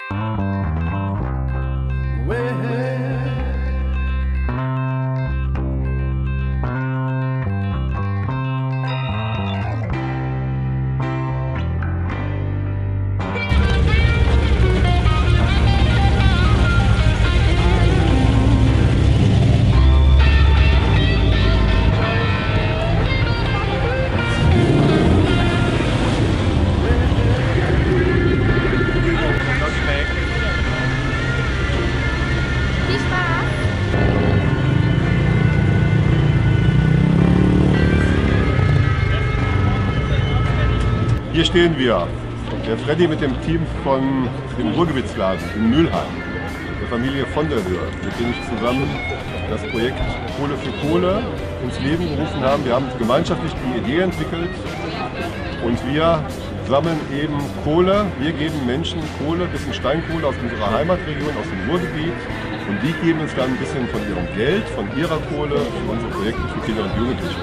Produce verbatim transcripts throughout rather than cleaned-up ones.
Hier stehen wir, der Freddy mit dem Team von dem Ruhrgebietsladen in Mülheim, der Familie von der Höhe, mit denen ich zusammen das Projekt Kohle für Kohle ins Leben gerufen haben. Wir haben gemeinschaftlich die Idee entwickelt und wir sammeln eben Kohle. Wir geben Menschen Kohle, ein bisschen Steinkohle aus unserer Heimatregion, aus dem Ruhrgebiet, und die geben uns dann ein bisschen von ihrem Geld, von ihrer Kohle für unsere Projekte für Kinder und Jugendliche.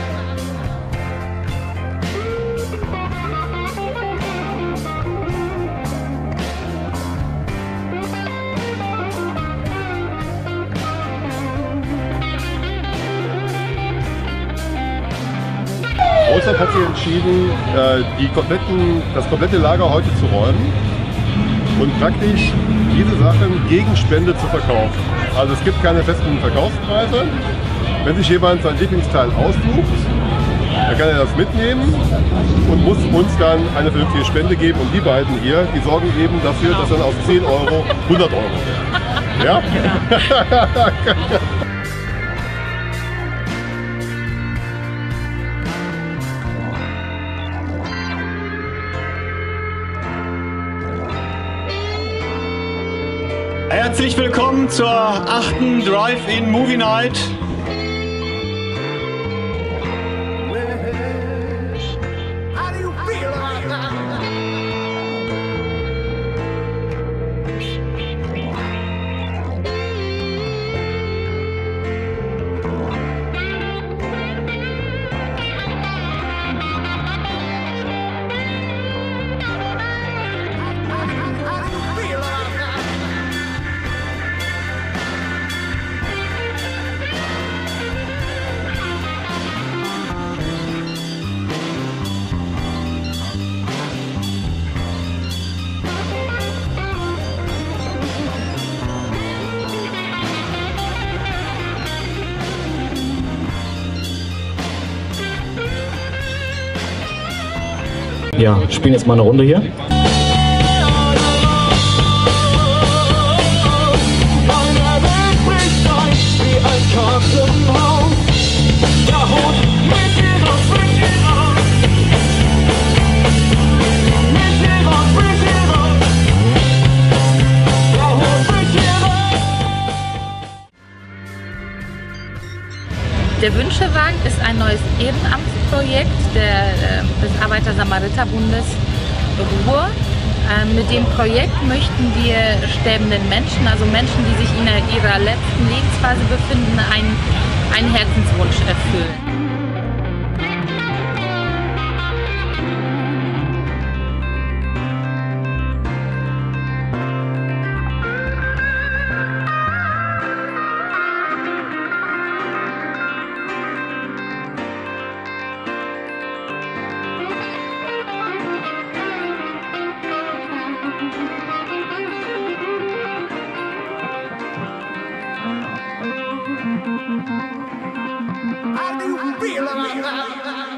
Außer hat sich entschieden, die kompletten, das komplette Lager heute zu räumen und praktisch diese Sachen gegen Spende zu verkaufen. Also es gibt keine festen Verkaufspreise. Wenn sich jemand sein Lieblingsteil aussucht, dann kann er das mitnehmen und muss uns dann eine vernünftige Spende geben. Und die beiden hier, die sorgen eben dafür, dass dann aus zehn Euro hundert Euro werden. Ja? Herzlich willkommen zur achten Drive-In Movie Night. Ja, spielen jetzt mal eine Runde hier. Der Wünschewagen ist ein neues Ehrenamtsprojekt der, äh, des Arbeiter-Samariter-Bundes Ruhr. Ähm, mit dem Projekt möchten wir sterbenden Menschen, also Menschen, die sich in ihrer letzten Lebensphase befinden, einen, einen Herzenswunsch erfüllen. How do you feel about that?